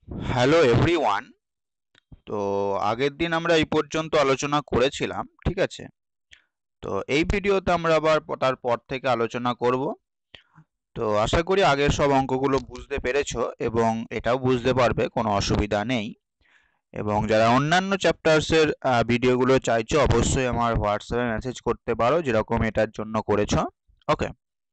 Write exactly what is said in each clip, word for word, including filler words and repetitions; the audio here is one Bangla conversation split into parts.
Hello everyone. তো আগের দিন আমরা এই পর্যন্ত আলোচনা করেছিলাম, ঠিক আছে? তো এই ভিডিওতে আমরা আবার প- তারপর থেকে আলোচনা করব। তো আশা করি আগের সব অঙ্কগুলো বুঝতে পেরেছো এবং এটাও বুঝতে পারবে, কোনো অসুবিধা নেই। এবং যারা অন্যান্য চ্যাপ্টার্সের ভিডিওগুলো চাইছো অবশ্যই আমার হোয়াটসঅ্যাপে মেসেজ করতে পারো, যেরকম এটার জন্য করেছো। ওকে,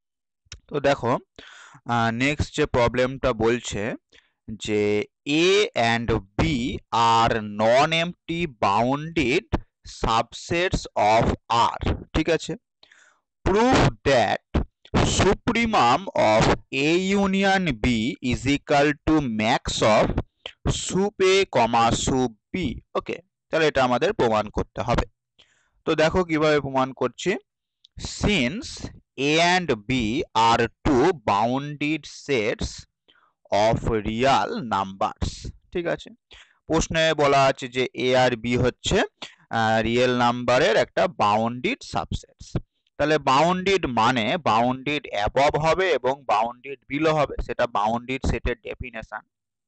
তো দেখো, নেক্সট যে প্রবলেমটা বলছে যে A and B are non-empty bounded subsets of R, ঠিক আছে? Prove that supremum of A union B is equal to max of sup A, sup B. ওকে, তাহলে এটা আমাদের প্রমাণ করতে হবে। তো দেখো কিভাবে প্রমাণ করছি। Since A and B are two bounded sets of real numbers, ঠিক আছে? প্রশ্নে বলা আছে যে এ আর বি হচ্ছে রিয়েল নাম্বারের একটা বাউন্ডেড সাবসেটস। তাহলে বাউন্ডেড মানে বাউন্ডেড অ্যাবভ হবে এবং বাউন্ডেড বিলো হবে, সেটা বাউন্ডেড সেটের ডেফিনেশন।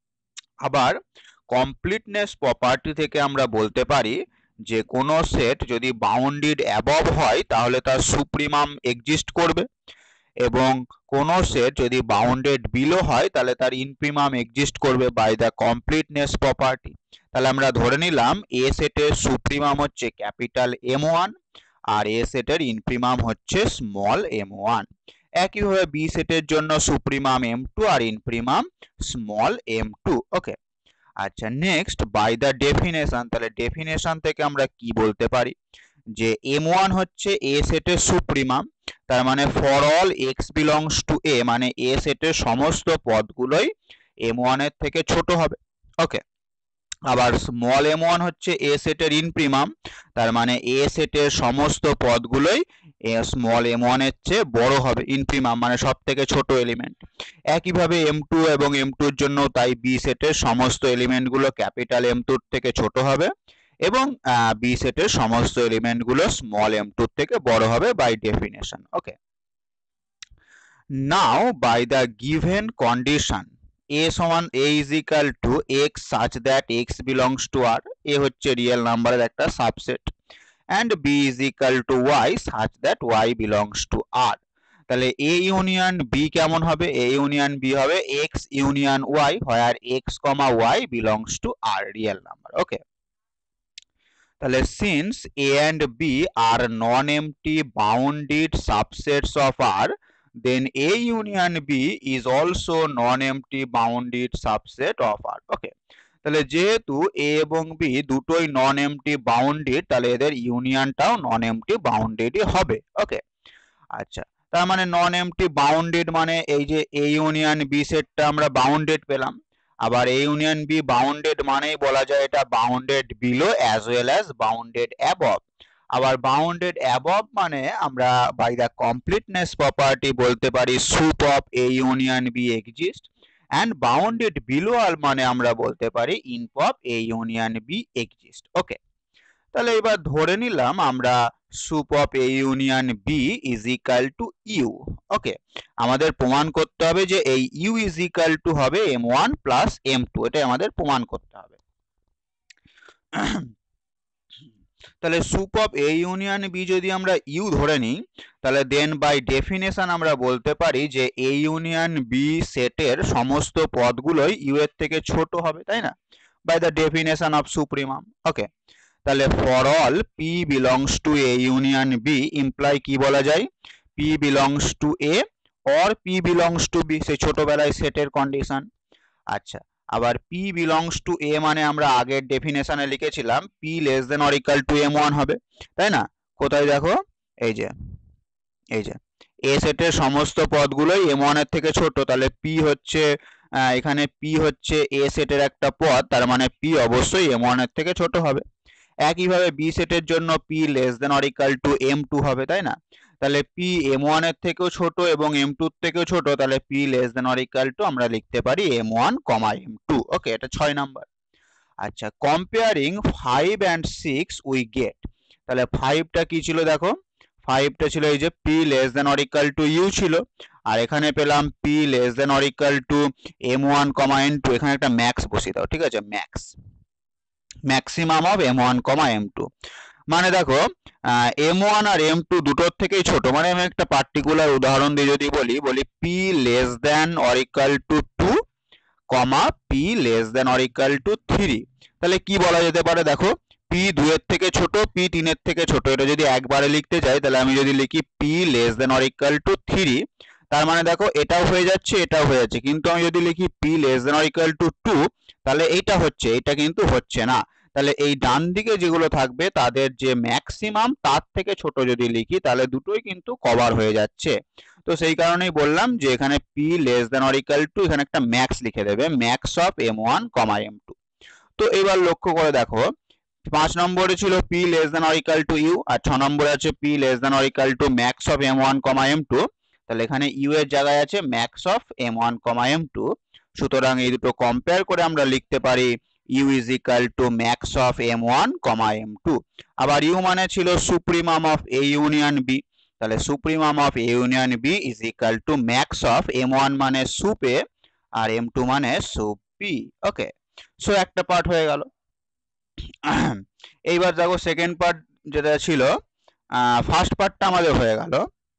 আবার কমপ্লিটনেস প্রপার্টি থেকে আমরা বলতে পারি যে কোনো সেট যদি বাউন্ডেড অ্যাবভ হয় তাহলে তার সুপ্রিমাম এক্সিস্ট করবে, এবং কোনো সেট যদি বাউন্ডেড বিলো হয় তাহলে তার ইনফিমাম এক্সিস্ট করবে বাই দ্য কমপ্লিটনেস প্রপার্টি। তাহলে আমরা ধরে নিলাম এ সেটের সুপ্রিমাম হচ্ছে ক্যাপিটাল এম ওয়ান আর এ সেটের ইনফিমাম হচ্ছে স্মল এম ওয়ান। একইভাবে বি সেটের জন্য সুপ্রিমাম এম টু আর infimum small M two. Okay, আচ্ছা, নেক্সট বাই দ্য ডেফিনেশন। তাহলে ডেফিনেশন থেকে আমরা কি বলতে পারি যে এম ওয়ান হচ্ছে এ সেটের সুপ্রিমাম, তার মানে for all x belongs to A, মানে এ সেটের সমস্ত পদগুলোই এম ওয়ান এর থেকে ছোট হবে। ওকে, আবার স্মল এম ওয়ান হচ্ছে এ সেটের ইনপ্রিমাম, তার মানে এ সেটের সমস্ত পদগুলোই স্মল এম ওয়ান এর চেয়ে বড় হবে, ইনপ্রিমাম মানে সব থেকে ছোট এলিমেন্ট। একইভাবে এম টু এবং এম টুর জন্য তাই বি সেটের সমস্ত এলিমেন্টগুলো ক্যাপিটাল এম টুর থেকে ছোট হবে এবং বি সেটের সমস্ত এলিমেন্টগুলো স্মল এম টুর থেকে বড় হবে by definition. Okay, now by the given condition a সমান a is equal to x such that x belongs to R, a হচ্ছে রিয়েল নাম্বারের একটা subset, and b is equal to y such that y belongs to R, তাহলে a ইউনিয়ন b কেমন হবে? a ইউনিয়ন b হবে x union y, where x, y belongs to R, real number. Okay, তাহলে since a and b are non-empty bounded subsets of R, then A union B is also non-empty bounded subset of R. ওকে, তাহলে যেহেতু A এবং B দুটোই নন এমটি বাউন্ডেড, তাহলে এদের ইউনিয়নটাও নন এমটি বাউন্ডেডই হবে। ওকে, আচ্ছা, তার মানে নন এমটি বাউন্ডেড মানে এই যে A ইউনিয়ন B সেটটা আমরা বাউন্ডেড পেলাম, আবার A ইউনিয়ন B বাউন্ডেড মানেই বলা যায় এটা bounded below as well as bounded above. আবার বাউন্ডেড অ্যাবভ মানে আমরা বাই দ্য কমপ্লিটনেস প্রপার্টি বলতে পারি sup of A union B exist, and bounded below আর মানে আমরা বলতে পারি inf of A union B exist. Okay, তাহলে এবার ধরে নিলাম আমরা sup of A union B is equal to U. Okay, আমাদের প্রমাণ করতে হবে যে এই ইউ ইজ ইকাল টু হবে M one plus M two, এটা আমাদের প্রমাণ করতে হবে। তাহলে sup of A union B যদি আমরা ইউ ধরে নিই, তাহলে দেন বাই ডেফিনেশন আমরা বলতে পারি যে A ইউনিয়ন B সেটের সমস্ত পদগুলোই ইউ এর থেকে ছোট হবে, তাই না? By the definition of supremum. Okay, তাহলে for all P belongs to A union B imply কি বলা যায়? P belongs to A or P belongs to B, সেই ছোটবেলায় সেটের কন্ডিশন। আচ্ছা, আবার P বিলংস টু A মানে আমরা আগের ডেফিনেশনে লিখেছিলাম P less than or equal to M one হবে, তাই না? কোথায় দেখো, এই যে এই যে A সেটের সমস্ত পদগুলোই এম ওয়ান এর থেকে ছোট, তাহলে P হচ্ছে এখানে P হচ্ছে A সেটের একটা পদ, তার মানে P অবশ্যই এম ওয়ান এর থেকে ছোট হবে। একইভাবে B সেটের জন্য P less than or equal to M two হবে, তাই না? তাহলে P এম ওয়ান এর থেকেও ছোট এবং এম টু এর থেকেও ছোট, তাহলে P less than or equal to আমরা লিখতে পারি M one, M two. Okay, এটা ছয় নাম্বার। আচ্ছা, comparing five and six we get, তাহলে ফাইভটা কি ছিল দেখো, ফাইভটা ছিল এই যে P less than or equal to U ছিল, আর এখানে পেলাম P less than or equal to M one comma M two. এখানে একটা ম্যাক্স বসিয়ে দাও, ঠিক আছে, max maximum of M one comma M two. মানে দেখো এম ওয়ান আর এম টু দুটোর থেকেই ছোট। মানে আমি একটা পার্টিকুলার উদাহরণ দিয়ে যদি বলি বলি P less than or equal to two comma P less than or equal to three, তাহলে কি বলা যেতে পারে দেখো, পি দুয়ের থেকে ছোট, পি তিনের থেকে ছোট। এটা যদি একবারে লিখতে যাই তাহলে আমি যদি লিখি P less than or equal to three, তার মানে দেখো এটাও হয়ে যাচ্ছে এটাও হয়ে যাচ্ছে, কিন্তু আমি যদি লিখি P less than or equal to two তাহলে এইটা হচ্ছে, এটা কিন্তু হচ্ছে না। তাহলে এই ডান দিকে যেগুলো থাকবে তাদের যে ম্যাক্সিমাম তার থেকে ছোট যদি লিখি তাহলে দুটোই কিন্তু কভার হয়ে যাচ্ছে। তো সেই কারণেই বললাম যে এখানে P less than or equal to এখানে একটা ম্যাক্স লিখে দেবে, max of M one comma M two. তো এবার লক্ষ্য করে দেখো পাঁচ নম্বরে ছিল P less than or equal to U, আর ছ নম্বরে আছে P less than or equal to max of M one comma M two. তাহলে এখানে ইউ এর জায়গায় আছে max of M one comma M two. সুতরাং এই দুটো কম্পেয়ার করে আমরা লিখতে পারি U is equal to max of M one comma M two. আবার ইউ মানে ছিল supremum of A union B, তাহলে supremum of A union B is equal to max of M one মানে সুপ এ আর এম টু মানে সুপ বি। ওকে, সো একটা পার্ট হয়ে গেল। এইবার দেখো সেকেন্ড পার্ট যেটা ছিল, ফার্স্ট পার্টটা আমাদের হয়ে গেল,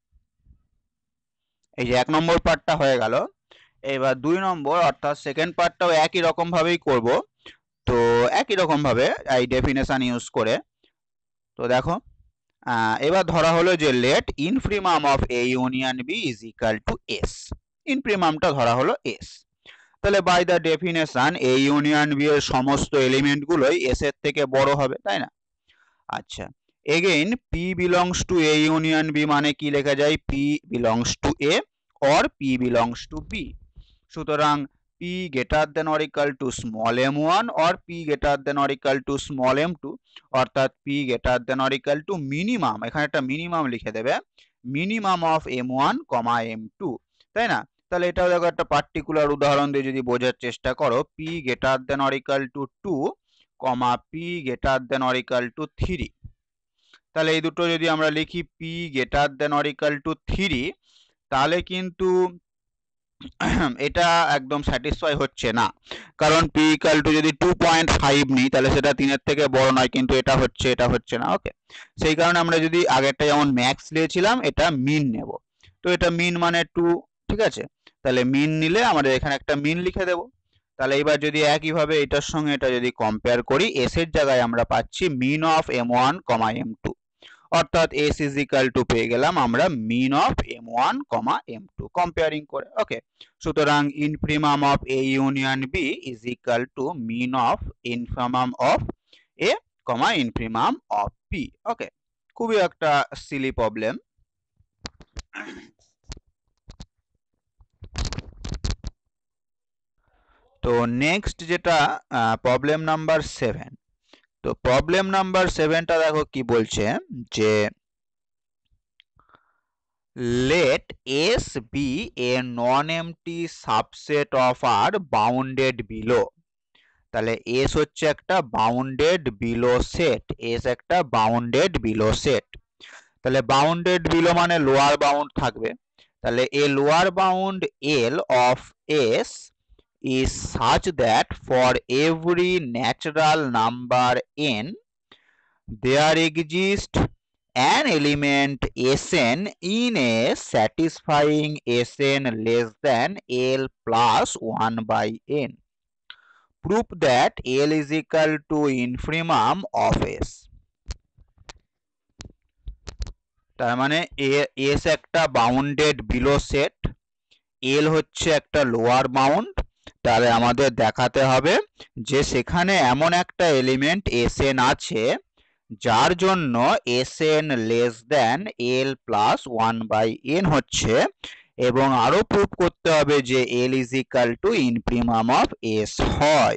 এই যে এক নম্বর পার্টটা হয়ে গেল। এবার দুই নম্বর অর্থাৎ সেকেন্ড পার্টটাও একই রকম ভাবেই করব। তো একই রকম ভাবে এই ডেফিনেশন ইউজ করে। তো দেখো এবার ধরা হলো যে let infimum of A union B is equal to S, ইনফিমামটা ধরা হলো এস। তাহলে by the definition A union B এর সমস্ত এলিমেন্ট গুলোই এস এর থেকে বড় হবে, তাই না? আচ্ছা, again P belongs to A union B মানে কি লেখা যায়, P belongs to A or P belongs to B. সুতরাং P greater than or equal to small M one or P greater than or equal to small M two, অর্থাৎ P greater than or equal to minimum, এখানে একটা মিনিমাম লিখে দেবে, minimum of M one comma M two, তাই না? তাহলে এটাও দেখো একটা পার্টিকুলার উদাহরণ দিয়ে যদি বোঝার চেষ্টা করো, P greater than or equal to two comma P greater than or equal to three. তাহলে এই দুটো যদি আমরা লিখি P greater than or equal to three, তাহলে কিন্তু এটা একদম স্যাটিসফাই হচ্ছে না, কারণ পি ইকুয়াল টু যদি টু পয়েন্ট ফাইভ নিই তাহলে সেটা তিনের থেকে বড় নয়, কিন্তু এটা হচ্ছে এটা হচ্ছে না। ওকে, সেই কারণে আমরা যদি আগেরটা যেমন ম্যাক্স নিয়েছিলাম এটা মিন নেব। তো এটা মিন মানে টু, ঠিক আছে, তাহলে মিন নিলে আমাদের এখানে একটা মিন লিখে দেব। তাহলে এবার যদি একইভাবে এটার সঙ্গে এটা যদি কম্পেয়ার করি, এস এর জায়গায় আমরা পাচ্ছি min of M one comma M two, অর্থাৎ এস ইজ ইকুয়াল টু পেয়ে গেলাম আমরা min of M one comma M two comparing করে। ওকে, সুতরাং infimum of A union B is equal to min of infimum of A comma infimum of B. Okay, খুবই একটা সিলি প্রবলেম। তো নেক্সট যেটা প্রবলেম নাম্বার সেভেন। তো প্রবলেম নাম্বার সেভেনটা দেখো কি বলছে যে let S be a non-empty subset of R bounded below। তাহলে S হচ্ছে একটা bounded below set, S একটা bounded below set। তাহলে bounded below মানে lower bound থাকবে। তাহলে a lower bound L of S is such that for every natural number n there exists an element Sn in a satisfying Sn less than L plus one by n. Prove that L is equal to infimum of S. তার মানে S একটা বাউন্ডেড বিলো সেট, L হচ্ছে একটা লোয়ার বাউন্ড। তাহলে আমাদের দেখাতে হবে যে সেখানে এমন একটা এলিমেন্ট Sn আছে যার জন্য Sn less than L plus one by n হচ্ছে, এবং আরো প্রুভ করতে হবে যে L is equal to infimum of S হয়।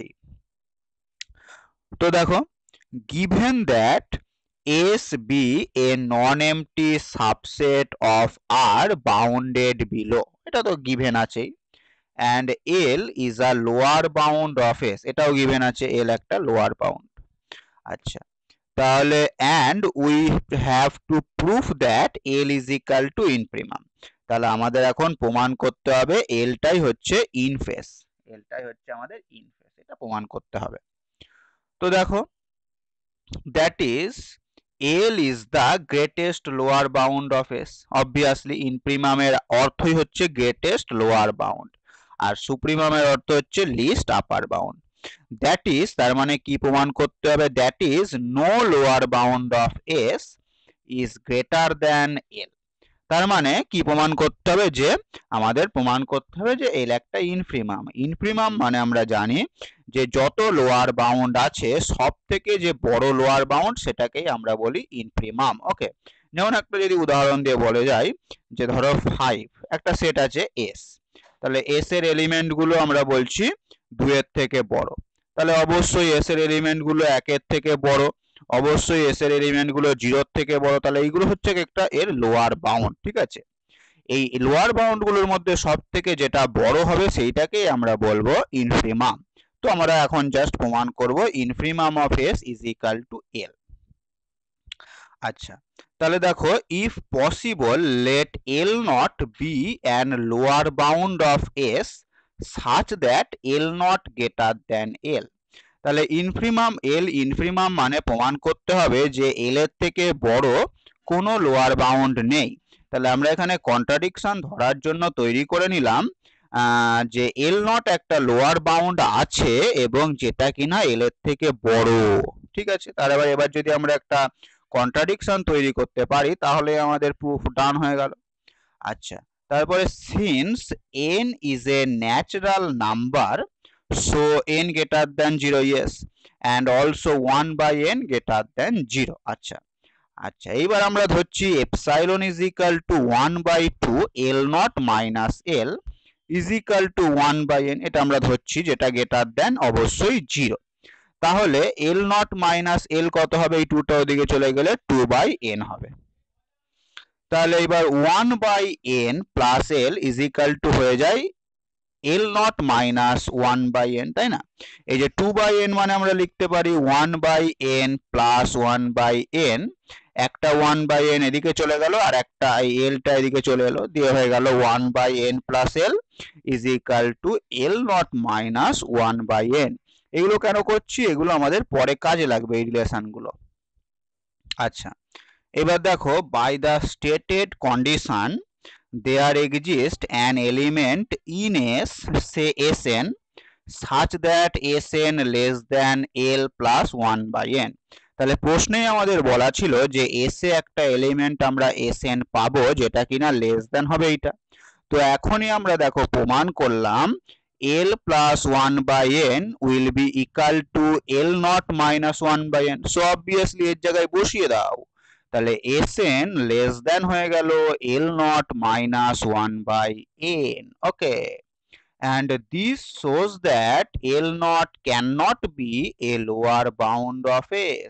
তো দেখো, given that S be a non-empty subset of R bounded below, এটা তো given আছেই, and L is a lower bound of S, এটাও given আছে, L একটা lower bound। আচ্ছা, তাহলে and we have to prove that L is equal to infimum। তাহলে আমাদের এখন প্রমাণ করতে হবে L টাই হচ্ছে ইন ফেস, L টাই হচ্ছে আমাদের ইন ফেস, এটা প্রমাণ করতে হবে। তো দেখো, that is L is the greatest lower bound of S। obviously infimum এর অর্থই হচ্ছে greatest lower bound, আর supremum এর অর্থ হচ্ছে least upper bound। that is তার মানে কি প্রমাণ করতে হবে, that is no lower bound of S is greater than L। তার মানে কি প্রমাণ করতে হবে, যে আমাদের প্রমাণ করতে হবে যে L একটা ইনফিমাম। ইনফিমাম মানে আমরা জানি যে যত লোয়ার বাউন্ড আছে সব থেকে যে বড় লোয়ার বাউন্ড সেটাকেই আমরা বলি ইনফিমাম। ওকে, যেমন একটা যদি উদাহরণ দিয়ে বলে যাই যে ধরো ফাইভ একটা সেট আছে এস, তাহলে এস এর এলিমেন্ট গুলো আমরা বলছি দুইয়ের থেকে বড়, তাহলে অবশ্যই এস এর এলিমেন্ট গুলো একের থেকে বড়, অবশ্যই এস এর এলিমেন্ট গুলো জিরোর থেকে বড়, তাহলে এইগুলো হচ্ছে একটা এর লোয়ার বাউন্ড। ঠিক আছে, এই লোয়ার বাউন্ড গুলোর মধ্যে সব থেকে যেটা বড় হবে সেইটাকেই আমরা বলবো ইনফিমাম। তো আমরা এখন জাস্ট প্রমাণ করব infimum of S is equal to L. আচ্ছা, তাহলে দেখো, if possible let L naught be an lower bound of S such that L naught greater than L. তাহলে ইনফিমাম এল ইনফিমাম মানে প্রমাণ করতে হবে যে এল এর থেকে বড় কোনো লোয়ার বাউন্ড নেই। তাহলে আমরা এখানে কন্ট্রাডিকশন ধরার জন্য তৈরি করে নিলাম যে এল নট একটা লোয়ার বাউন্ড আছে এবং যেটা কিনা এল এর থেকে বড়। ঠিক আছে, তাহলে এবার এবার যদি আমরা একটা কন্ট্রাডিকশন তৈরি করতে পারি তাহলে আমাদের প্রুফ ডান হয়ে গেল। আচ্ছা, তারপরে since n is a natural number so n greater than zero, yes, and also one by n greater than zero। আচ্ছা আচ্ছা এইবার আমরা ধরছি epsilon is equal to one by two l naught minus l is equal to one by n, এটা আমরা ধরছি যেটা greater than অবশ্যই জিরো। তাহলে l naught minus l কত হবে, এই টু টা ওদিকে চলে গেলে টু by n হবে। তাহলে এবার one by n plus l is equal to হয়ে যায় l naught minus one by n, তাই না? এই যে টু by n মানে আমরা লিখতে পারি one by n plus one by n, একটা one by n এদিকে চলে গেল আর একটা এই l টা এদিকে চলে এলো, দিয়ে হয়ে গেল one by n plus l is equal to l naught minus one by n। এগুলো কেন করছি, এগুলো আমাদের পরে কাজে লাগবে এই রিলেশন গুলো। আচ্ছা, এবার দেখো, by the stated condition there exists an element in S, say Sn, such that Sn less than L plus one by n। তাহলে প্রশ্নে আমাদের বলা ছিল যে S এ একটা এলিমেন্ট আমরা Sn পাবো যেটা কিনা লেস দেন হবে এইটা। তো এখনই আমরা দেখো প্রমাণ করলাম L plus one by n will be equal to L not minus one by n, so obviously এর জায়গায় বসিয়ে দাও, তাহলে Sn less than হয়ে গেল L not minus one by n। Okay, and this shows that L not cannot be a lower bound of S।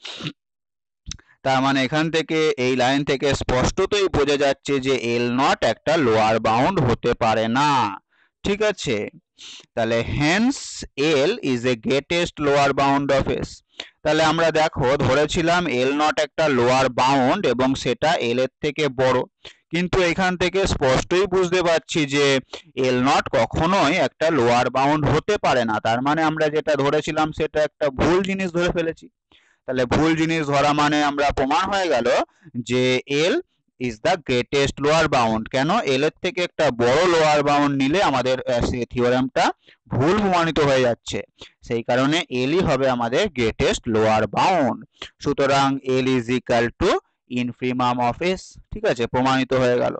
তার মানে এখান থেকে এই লাইন থেকে স্পষ্টতই বোঝা যাচ্ছে যে L not একটা লোয়ার বাউন্ড হতে পারে না। ঠিক আছে, তাহলে hence L is a greatest lower bound of S। তাহলে আমরা দেখো ধরেছিলাম L নট একটা লোয়ার বাউন্ড এবং সেটা L এর থেকে বড়, কিন্তু এখান থেকে স্পষ্টই বুঝতে পারছি যে L নট কখনোই একটা লোয়ার বাউন্ড হতে পারে না। তার মানে আমরা যেটা ধরেছিলাম সেটা একটা ভুল জিনিস ধরে ফেলেছি। তাহলে ভুল জিনিস ধরা মানে আমরা প্রমাণ হয়ে গেল যে L is the greatest lower bound। কেন, L এর থেকে একটা বড় লোয়ার বাউন্ড নিলে আমাদের সেই থিওরেমটা ভুল প্রমাণিত হয়ে যাচ্ছে, সেই কারণে L ই হবে আমাদের গ্রেটেস্ট লোয়ার বাউন্ড। সুতরাং L is equal to infimum of S। ঠিক আছে, প্রমাণিত হয়ে গেল।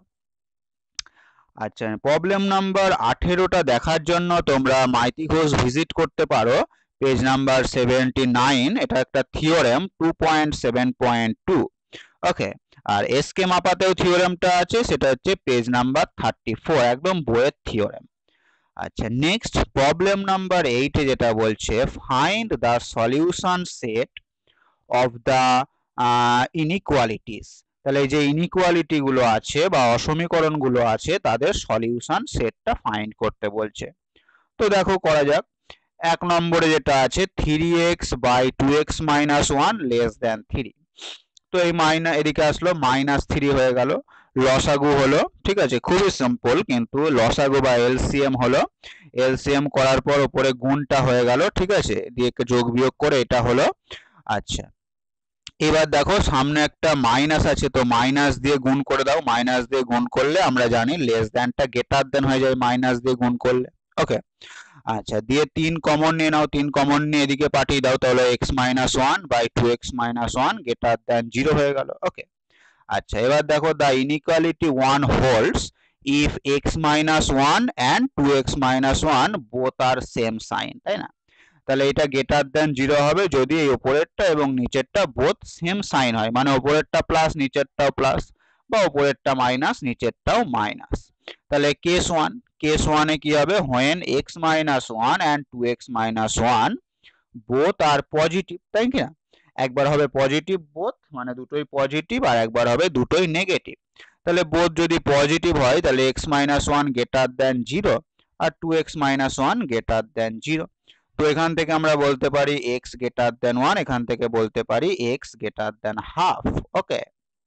আচ্ছা, প্রবলেম নাম্বার আঠেরোটা দেখার জন্য তোমরা মাইতি ঘোষ ভিজিট করতে পারো, পেজ নাম্বার সেভেন্টি নাইন। এটা একটা theorem two point seven point two. Okay, আর এসকে মাপাতেও থিওরেমটা আছে, সেটা হচ্ছে পেজ নাম্বার থার্টি ফোর, একদম বইয়ের থিওরেম। আচ্ছা, নেক্সট প্রবলেম নাম্বার এইটে যেটা বলছে find the solution set of the inequalities. তাহলে এই যে ইনইকুয়ালিটি গুলো আছে বা অসমীকরণ গুলো আছে তাদের সলিউশন সেটটা ফাইন্ড করতে বলছে। তো দেখো করা যাক। এক নম্বরে যেটা আছে three x by two x minus one less than three. তো এই মাইনাস এদিকে আসলো মাইনাস থ্রি হয়ে গেল, লসাগু হলো, ঠিক আছে, খুবই সিম্পল, কিন্তু লসাগু বা এলসিএম হলো, এলসিএম করার পর উপরে গুণটা হয়ে গেল, ঠিক আছে, দিয়ে যোগ বিয়োগ করে এটা হলো। আচ্ছা, এবার দেখো সামনে একটা মাইনাস আছে, তো মাইনাস দিয়ে গুণ করে দাও, মাইনাস দিয়ে গুণ করলে আমরা জানি লেস দ্যানটা গ্রেটার দ্যান হয়ে যায় মাইনাস দিয়ে গুণ করলে। ওকে, আচ্ছা, দিয়ে তিন কমন নিয়ে নাও, তিন কমন নিয়ে এদিকে পাঠিয়ে দাও, তাহলে x minus one by two x minus one greater than zero হয়ে গেল। ওকে, আচ্ছা, এবার দেখো the inequality one holds if x minus one and two x minus one both are same sign, তাই না? তাহলে এটা গ্রেটার দ্যান জিরো হবে যদি এই উপরেরটা এবং নিচেরটা বোথ সেম সাইন হয়, মানে উপরেরটা প্লাস নিচেরটাও প্লাস, বা উপরেরটা মাইনাস নিচেরটাও মাইনাস। তাহলে কেস ওয়ান, কেস ওয়ানে কি হবে, when x minus one and two x minus one both are positive, তাই কি না? একবার হবে পজিটিভ বোথ, মানে দুটোই পজিটিভ, আর একবার হবে দুটোই নেগেটিভ। তাহলে বোথ যদি পজিটিভ হয় তাহলে x minus one greater than zero আর two x minus one greater than zero. তো এখান থেকে আমরা বলতে পারি এক্স গ্রেটার দ্যান ওয়ান, এখান থেকে বলতে পারি x greater than half. Okay,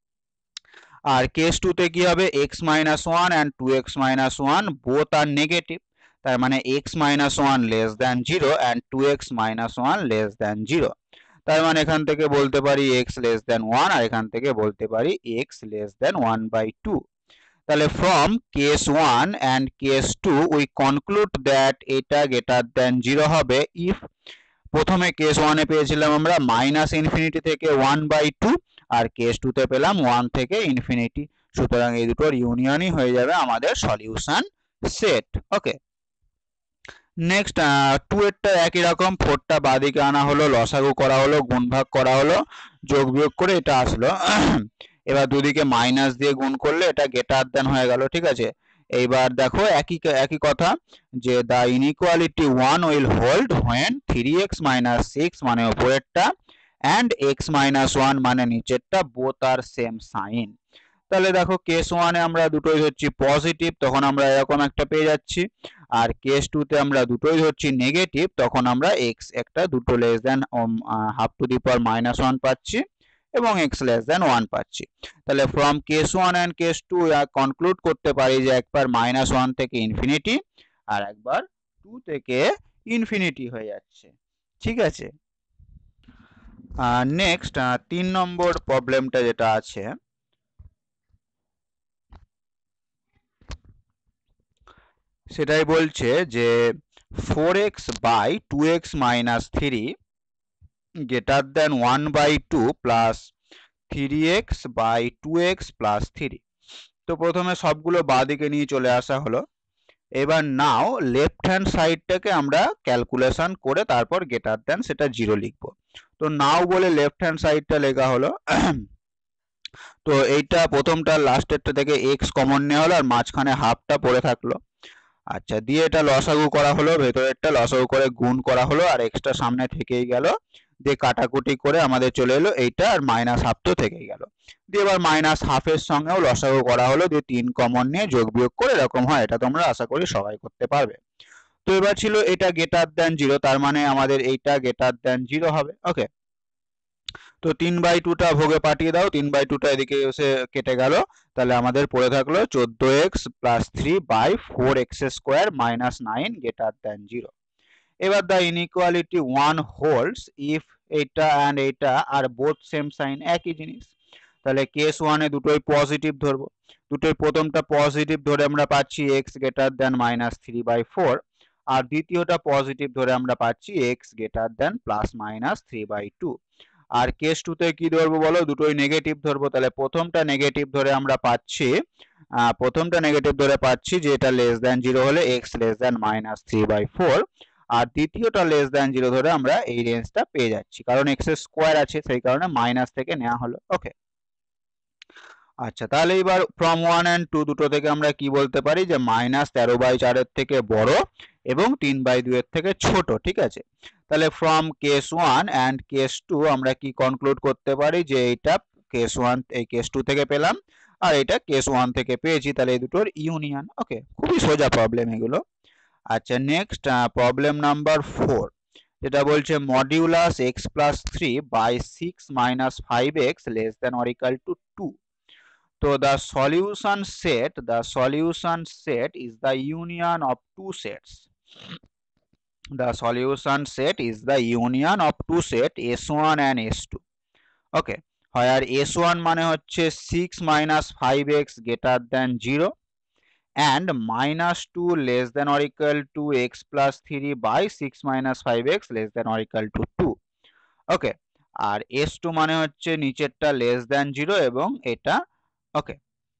আর কেস টু তে কি হবে, x minus one and two x minus one both are negative, তার মানে x minus one less than zero and two x minus one less than zero. তার মানে এখান থেকে বলতে পারি এক্স লেস দ্যান ওয়ান, আর এখান থেকে বলতে পারি x less than one by two. তাহলে from case one and case two we conclude that এটা গ্রেটার দ্যান জিরো হবে ইফ, প্রথমে কেস ওয়ানে পেয়েছিলাম আমরা মাইনাস ইনফিনিটি থেকে ওয়ান বাই টু, আর কেস টু তে পেলাম ওয়ান থেকে ইনফিনিটি। সুতরাং এই দুটোর ইউনিয়নই হয়ে যাবে আমাদের solution set. Okay, next two এরটা একই রকম, ফোরটা বাদিকে আনা হলো, লসাগু করা হলো, গুণভাগ করা হলো, যোগ বিয়োগ করে এটা আসলো। এবার দুদিকে মাইনাস দিয়ে গুণ করলে এটা গ্রেটার দ্যান হয়ে গেল, ঠিক আছে। এইবার দেখো একই একই কথা, যে the inequality one will hold when three x minus six মানে উপরেরটা অ্যান্ড এক্স মাইনাস ওয়ান মানে নিচেরটা বোথ আর সেম সাইন। তাহলে দেখো কেস ওয়ানে আমরা দুটোই ধরছি পজিটিভ, তখন আমরা এরকম একটা পেয়ে যাচ্ছি, আর কেস টু তে আমরা দুটোই ধরছি নেগেটিভ, তখন আমরা এক্স একটা দুটো less than half to the power minus one পাচ্ছি এবং এক্স লেস দেন ওয়ান পাচ্ছি। তাহলে from case one and case two conclude করতে পারি যে একবার মাইনাস ওয়ান থেকে ইনফিনিটি আর একবার টু থেকে ইনফিনিটি হয়ে যাচ্ছে, ঠিক আছে। নেক্সট তিন নম্বর প্রবলেমটা যেটা আছে, সেটাই বলছে যে four x by two x minus three greater than one by two plus three x by two x plus three. তো প্রথমে সবগুলো বাঁদিকে নিয়ে চলে আসা হলো। এবার নাও লেফট হ্যান্ড সাইডটাকে আমরা ক্যালকুলেশন করে তারপর গ্রেটার দেন সেটা জিরো লিখবো। তো নাও বলে লেফট হ্যান্ড সাইডটা লেখা হলো। তো এইটা প্রথমটা লাস্টেরটা থেকে এক্স কমন নেওয়া হলো আর মাঝখানে হাফটা পড়ে থাকলো। আচ্ছা, দিয়ে এটা লসাগু করা হলো, ভেতরেরটা লসাগু করে গুণ করা হলো, আর এক্সট্রা সামনে থেকেই গেল, দিয়ে কাটাকুটি করে আমাদের চলে এলো এইটা, আর মাইনাস হাফ তো থেকেই গেল। দিয়ে এবার মাইনাস হাফের সঙ্গেও লসাগু করা হলো, দিয়ে তিন কমন নিয়ে যোগ বিয়োগ করে এরকম হয়। এটা তোমরা আশা করি সবাই করতে পারবে। তো এবার ছিল এটা গ্রেটার দেন জিরো, তার মানে আমাদের এইটা গ্রেটার দেন জিরো হবে। ওকে, তো তিন বাই টুটা ভোগে পাঠিয়ে দাও, তিন বাই টুটা এদিকে এসে কেটে গেল, তাহলে আমাদের পড়ে থাকলো চোদ্দ x plus three by four x square minus nine greater than zero. এবার the inequality one holds if এইটা অ্যান্ড এইটা আর বোথ সেম সাইন, একই জিনিস। তাহলে কেস ওয়ানে দুটোই পজিটিভ ধরবো, দুটোই প্রথমটা পজিটিভ ধরে আমরা পাচ্ছি x greater than minus three by four, আর দ্বিতীয়টা পজিটিভ ধরে আমরা পাচ্ছি x greater than plus minus three by two. আর কেস টু তে কি ধরবো বলো, দুটোই নেগেটিভ ধরবো। তাহলে প্রথমটা নেগেটিভ ধরে আমরা পাচ্ছি প্রথমটা নেগেটিভ ধরে পাচ্ছি যে এটা লেস দেন জিরো হলে x less than minus three by four, আর দ্বিতীয়টা লেস দেন জিরো ধরে আমরা এই রেঞ্জটা পেয়ে যাচ্ছি, কারণ এক্স স্কোয়ার আছে সেই কারণে মাইনাস থেকে নেওয়া হলো। ওকে, আচ্ছা, তাহলে এবার ফ্রম ওয়ান অ্যান্ড টু দুটো থেকে আমরা কি বলতে পারি যে মাইনাস তেরো বাই চারের থেকে বড় এবং তিন বাই দুইয়ের থেকে ছোট, ঠিক আছে। তাহলে from case one and case two আমরা কি কনক্লুড করতে পারি যে এইটা কেস ওয়ান এই কেস টু থেকে পেলাম আর এটা কেস ওয়ান থেকে পেয়েছি, তাহলে এই দুটোর ইউনিয়ন। ওকে, খুবই সোজা প্রবলেম এগুলো। আচ্ছা, নেক্সট প্রবলেম নাম্বার ফোর, যেটা বলছে modulus x plus three by six minus five x less than or equal to two. তো the solution set the solution set is the union of two sets. The solution set is the union of two set S one and S two. Okay, where S one মানে হচ্ছে six minus five x greater than zero and minus two less than or equal to x plus three by six minus five x less than or equal to two. Okay, R S two মানে হচ্ছে নিচেরটা less than zero এবং এটা ওকে।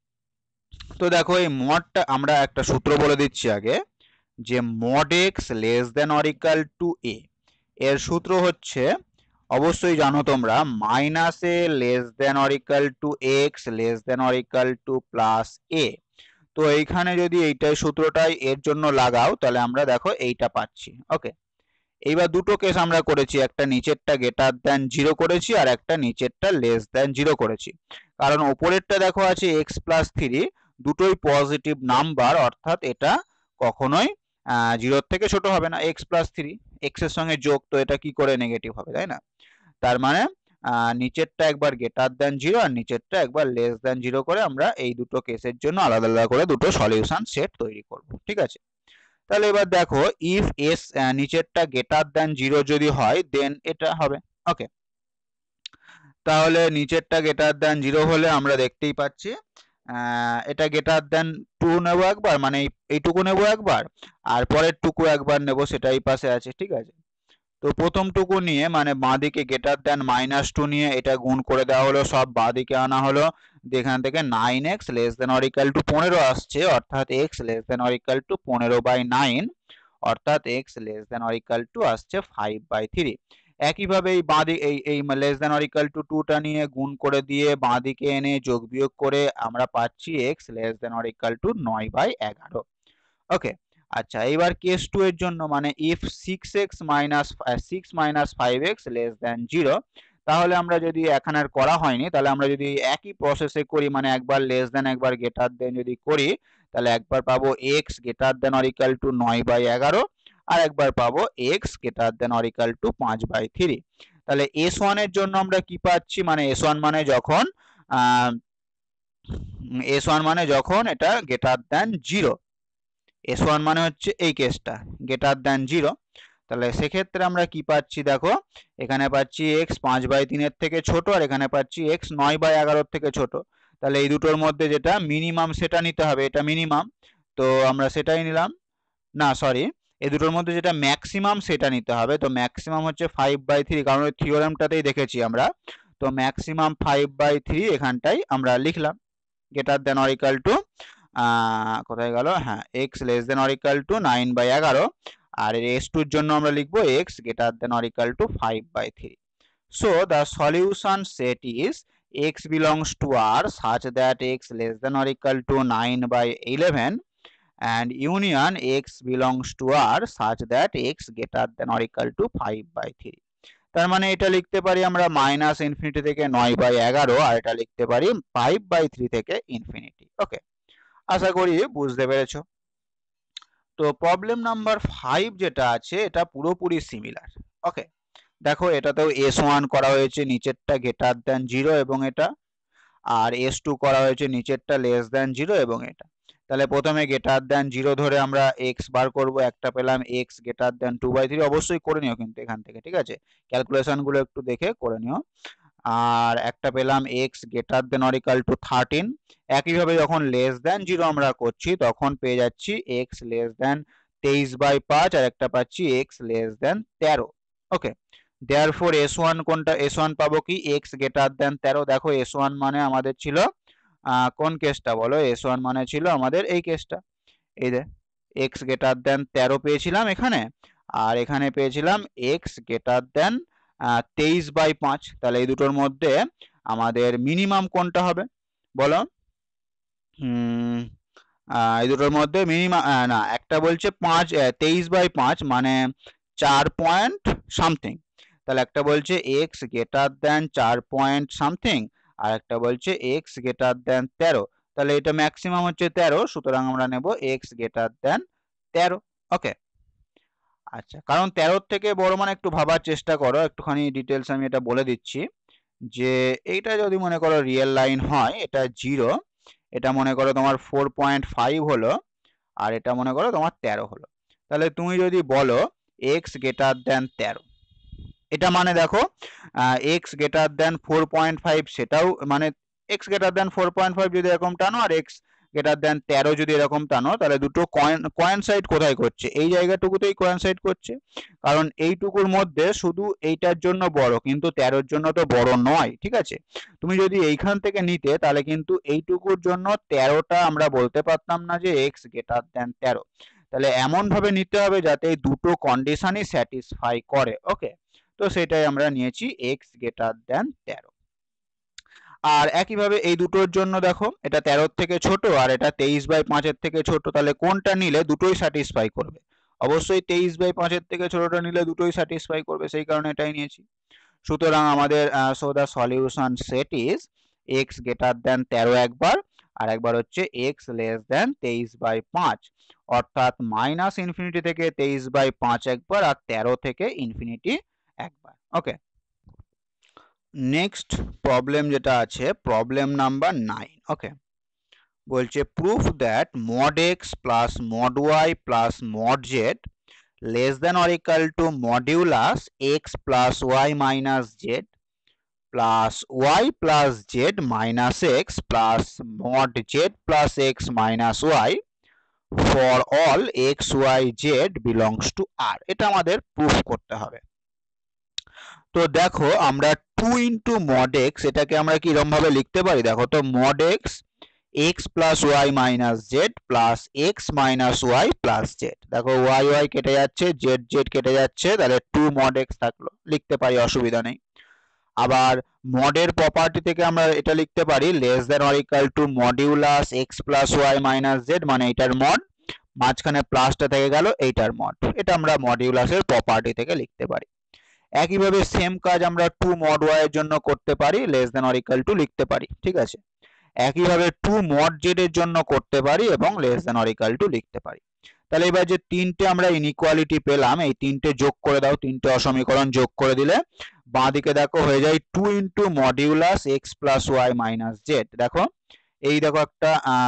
তো দেখো এই মডটা আমরা একটা সূত্র বলে দিচ্ছি আগে, যে mod x less than or equal to a, এর সূত্র হচ্ছে অবশ্যই জানো তোমরা minus a less than or equal to x less than or equal to plus a. তো এইখানে যদি এইটাই সূত্রটাই এর জন্য লাগাও তাহলে আমরা দেখো এইটা পাচ্ছি। ওকে, এইবার দুটো কেস আমরা করেছি, একটা নিচেরটা গ্রেটার দেন জিরো করেছি আর একটা নিচেরটা লেস দেন জিরো করেছি। কারণ ওপরেরটা দেখো আছে এক্স প্লাস থ্রি, দুটোই পজিটিভ নাম্বার, অর্থাৎ এটা কখনোই জিরোর থেকে ছোট হবে না। এক্স প্লাস থ্রি এক্স এর সঙ্গে যোগ, তো এটা কি করে নেগেটিভ হবে, তাই না? তার মানে নিচেরটা একবার গ্রেটার দেন জিরো আর নিচেরটা একবার লেস দেন জিরো করে আমরা এই দুটো কেসের জন্য আলাদা আলাদা করে দুটো সলিউশন সেট তৈরি করব। ঠিক আছে, তাহলে এবার দেখো ইফ এস নিচেরটা গ্রেটার দেন জিরো যদি হয় দেন এটা হবে। ওকে, তাহলে নিচেরটা গ্রেটার দেন জিরো হলে আমরা দেখতেই পাচ্ছি এটা গ্রেটার দেন টু নেব একবার, মানে এইটুকু নেব একবার, আর পরের টুকু একবার নেব, সেটা এই পাশে আছে। ঠিক আছে, তো প্রথম টুকু নিয়ে মানে বাঁদিকে গ্রেটার দেন মাইনাস টু নিয়ে এটা গুণ করে দেওয়া হলো, সব বাঁদিকে আনা হলো, এখান থেকে nine x less than or equal to পনেরো আসছে, অর্থাৎ x less than or equal to পনেরো বাই নাইন, অর্থাৎ x less than or equal to আসছে ফাইভ বাই থ্রি। একইভাবে এই বাঁদিক এই এই less than or equal to টুটা নিয়ে গুণ করে দিয়ে বাঁদিকে এনে যোগ বিয়োগ করে আমরা পাচ্ছি x less than or equal to নয় বাই এগারো। ওকে, আচ্ছা, এবার কেস টু এর জন্য মানে if six x minus six minus five x less than zero, তাহলে আমরা যদি এখানে আর করা হয়নি, তাহলে আমরা যদি একই প্রসেসে করি, মানে একবার লেস দেন একবার গ্রেটার দেন যদি করি, তাহলে একবার পাবো x greater than or equal to নয় বাই এগারো আর একবার পাবো x greater than or equal to পাঁচ বাই থ্রি। তাহলে এস ওয়ান এর জন্য আমরা কি পাচ্ছি, মানে এস ওয়ান মানে যখন আহ এস ওয়ান মানে যখন এটা greater than zero, S one মানে হচ্ছে এই কেসটা গ্রেটার দেন জিরো, তাহলে সেক্ষেত্রে আমরা কি পাচ্ছি দেখো, এখানে পাচ্ছি এক্স পাঁচ বাই তিনের থেকে ছোট আর এখানে পাচ্ছি এক্স নয় বাই এগারোর থেকে ছোট। তাহলে এই দুটোর মধ্যে যেটা মিনিমাম সেটা নিতে হবে, এটা মিনিমাম, তো আমরা সেটাই নিলাম। না সরি, এই দুটোর মধ্যে যেটা ম্যাক্সিমাম সেটা নিতে হবে, তো ম্যাক্সিমাম হচ্ছে ফাইভ বাই থ্রি, কারণ ওই থিওরেমটাতেই দেখেছি আমরা, তো ম্যাক্সিমাম ফাইভ বাই থ্রি এখানটাই আমরা লিখলাম, greater than or equal to কোথায় গেল, হ্যাঁ x less than or equal to nine by এগারো, আর এস টুর জন্য আমরা লিখবো x greater than or equal to five by three. So the solution set is x belongs to R such that x less than or equal to nine by eleven and union x belongs to R such that x greater than or equal to five by three. তার মানে এটা লিখতে পারি আমরা মাইনাস ইনফিনিটি থেকে নয় বাই এগারো, আর এটা লিখতে পারি ফাইভ বাই থ্রি থেকে ইনফিনিটি। ওকে, আশা করি বুঝতে পেরেছো। তো প্রবলেম নাম্বার ফাইভ যেটা আছে এটা পুরোপুরি সিমিলার। ওকে, দেখো এটাতেও এস ওয়ান করা হয়েছে, নিচেরটা গ্রেটার দেন জিরো এবং এটা, আর এস টু করা হয়েছে নিচেরটা লেস দেন জিরো এবং এটা। তাহলে প্রথমে গ্রেটার দেন জিরো ধরে আমরা এক্স বার করব, একটা পেলাম x greater than two by three, অবশ্যই করে নিও কিন্তু এখান থেকে, ঠিক আছে, ক্যালকুলেশনগুলো একটু দেখে করে নিও। আর একটা পেলাম x greater than or equal to thirteen, একইভাবে যখন লেস দেন জিরো আমরা করছি তখন পেয়ে যাচ্ছি এক্স লেস দেন তেইশ বাই পাঁচ, আর একটা পাচ্ছি এক্স লেস দেন তেরো। ওকে, দেয়ারফর এস ওয়ান কোনটা, এস ওয়ান পাবো কি এক্স গ্রেটার দেন তেরো। দেখো এস ওয়ান মানে আমাদের ছিল কোন কেসটা বলো, এস ওয়ান মানে ছিল আমাদের এই কেসটা, এই যে এক্স গ্রেটার দেন তেরো পেয়েছিলাম এখানে, আর এখানে পেয়েছিলাম এক্স গ্রেটার দেন তেইশ বাই পাঁচ। তাহলে এই দুটোর মধ্যে আমাদের মিনিমাম কোনটা হবে বলো, হম এই দুটোর মধ্যে মিনিমাম না, একটা বলছে পাঁচ তেইশ বাই পাঁচ মানে চার পয়েন্ট সামথিং, তাহলে একটা বলছে এক্স গ্রেটার দেন চার পয়েন্ট সামথিং আর একটা বলছে এক্স গ্রেটার দেন তেরো, তাহলে এটা ম্যাক্সিমাম হচ্ছে তেরো, সুতরাং আমরা নেব এক্স গ্রেটার দেন তেরো। ওকে, আচ্ছা, কারণ তেরোর থেকে বড় মানে একটু ভাবার চেষ্টা করো, একটুখানি ডিটেলস আমি এটা বলে দিচ্ছি যে এইটা যদি মনে করো রিয়েল লাইন হয়, এটা জিরো, এটা মনে করো তোমার ফোর পয়েন্ট ফাইভ হলো, আর এটা মনে করো তোমার তেরো হলো। তাহলে তুমি যদি বলো এক্স গ্রেটার দেন তেরো, এটা মানে দেখো x greater than four point five, সেটাও মানে x greater than four point five যদি এরকম টানো, আর এক্স গ্রেটার দেন তেরো যদি এরকম টানো, তাহলে দুটো কয়েন কোয়েনসাইড কোথায় করছে? এই জায়গাটুকুতেই কোয়েনসাইড করছে, কারণ এইটুকুর মধ্যে শুধু এইটার জন্য বড়, কিন্তু তেরোর জন্য তো বড় নয়, ঠিক আছে? তুমি যদি এইখান থেকে নিতে, তাহলে কিন্তু এইটুকুর জন্য তেরোটা আমরা বলতে পারতাম না যে এক্স গ্রেটার দেন তেরো। তাহলে এমন ভাবে নিতে হবে যাতে এই দুটো কন্ডিশনই স্যাটিসফাই করে। ওকে, তো সেটাই আমরা নিয়েছি এক্স গ্রেটার দেন তেরো। আর একইভাবে এই দুটোর জন্য দেখো, এটা তেরোর থেকে ছোট আর এটা তেইশ বাই পাঁচের থেকে ছোট, তাহলে কোনটা নিলে দুটোই স্যাটিসফাই করবে? অবশ্যই তেইশ বাই পাঁচের থেকে ছোটটা নিলে দুটোই স্যাটিসফাই করবে, সেই কারণে এটাই নিয়েছি। সুতরাং আমাদের so the solution set is x greater than তেরো একবার, আর একবার হচ্ছে এক্স লেস দেন তেইশ বাই পাঁচ, অর্থাৎ মাইনাস ইনফিনিটি থেকে তেইশ বাই পাঁচ একবার, আর তেরো থেকে ইনফিনিটি একবার। ওকে, নেক্সট প্রবলেম যেটা আছে, প্রবলেম নাম্বার নাইন। ওকে, বলছে proof that mod x plus mod y plus mod z less than or equal to modulus x plus y minus z plus y plus z minus x plus mod z plus x minus y for all x y z belongs to R. এটা আমাদের প্রুফ করতে হবে। তো দেখো, আমরা টু ইন্টু মড এক্স, এটাকে আমরা কিরকম ভাবে লিখতে পারি? দেখো তো, mod x x plus y minus z plus x minus Y plus Z. দেখো ওয়াই ওয়াই কেটে যাচ্ছে, জেড জেড কেটে যাচ্ছে, তাহলে টু মড এক্স থাকলো, লিখতে পারি, অসুবিধা নেই। আবার মডের প্রপার্টি থেকে আমরা এটা লিখতে পারি less than or equal to modulus x plus y minus z, মানে এটার মড, মাঝখানে প্লাসটা থেকে গেল, এইটার মড। এটা আমরা মডিউলাসের প্রপার্টি থেকে লিখতে পারি। একইভাবে সেম কাজ আমরা টু মড ওয়াই এর জন্য করতে পারি, less than or equal to লিখতে পারি, ঠিক আছে? একইভাবে টু মড জেড এর জন্য করতে পারি এবং less than or equal to লিখতে পারি। তাহলে এবার যে তিনটে আমরা ইনইকুয়ালিটি পেলাম, এই তিনটে যোগ করে দাও, তিনটে অসমীকরণ যোগ করে দিলে বাঁ দিকে দেখো হয়ে যায় two into modulus x plus y minus z. দেখো এই দেখো একটা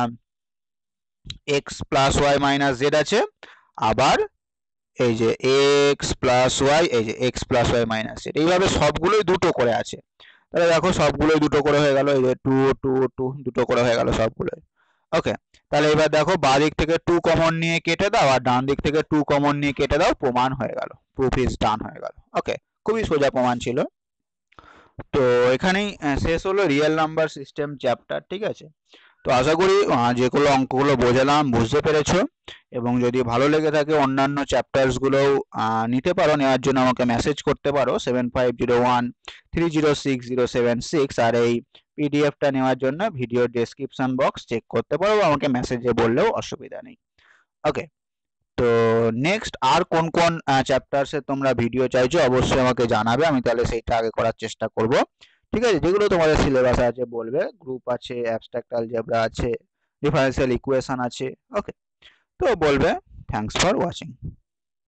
x plus y minus z আছে, আবার এই যে এক্স প্লাস ওয়াই, এই যে x plus y minus z, এইভাবে সবগুলোই দুটো করে আছে। তাহলে দেখো সবগুলোই দুটো করে হয়ে গেল, এই যে টু টু টু দুটো করে হয়ে গেল সবগুলোই। ওকে, তাহলে এবার দেখো বাঁ দিক থেকে টু কমন নিয়ে কেটে দাও, আর ডান দিক থেকে টু কমন নিয়ে কেটে দাও, প্রমাণ হয়ে গেল, প্রুফ ইজ ডান হয়ে গেল। ওকে, খুবই সোজা প্রমাণ ছিল। তো এখানেই শেষ হলো রিয়েল নাম্বার সিস্টেম চ্যাপ্টার, ঠিক আছে? তো আশা করি যেগুলো অঙ্কগুলো বোঝালাম বুঝতে পেরেছো, এবং যদি ভালো লেগে থাকে অন্যান্য চ্যাপ্টার্সগুলোও নিতে পারো, নেওয়ার জন্য আমাকে মেসেজ করতে পারো seven five zero one three zero six zero seven six, আর এই পিডিএফটা নেওয়ার জন্য ভিডিও ডেসক্রিপশন বক্স চেক করতে পারো, আমাকে মেসেজে বললেও অসুবিধা নেই। ওকে, তো নেক্সট আর কোন কোন চ্যাপ্টার্সে তোমরা ভিডিও চাইছো অবশ্যই আমাকে জানাবে, আমি তাহলে সেইটা আগে করার চেষ্টা করব, ঠিক আছে? যেগুলো তোমাদের সিলেবাস আছে বলবে, গ্রুপ আছে, অ্যাবস্ট্রাক্ট অ্যালজেব্রা আছে, ডিফারেনশিয়াল ইকুয়েশন আছে। ওকে, তো বলবে। Thanks for watching.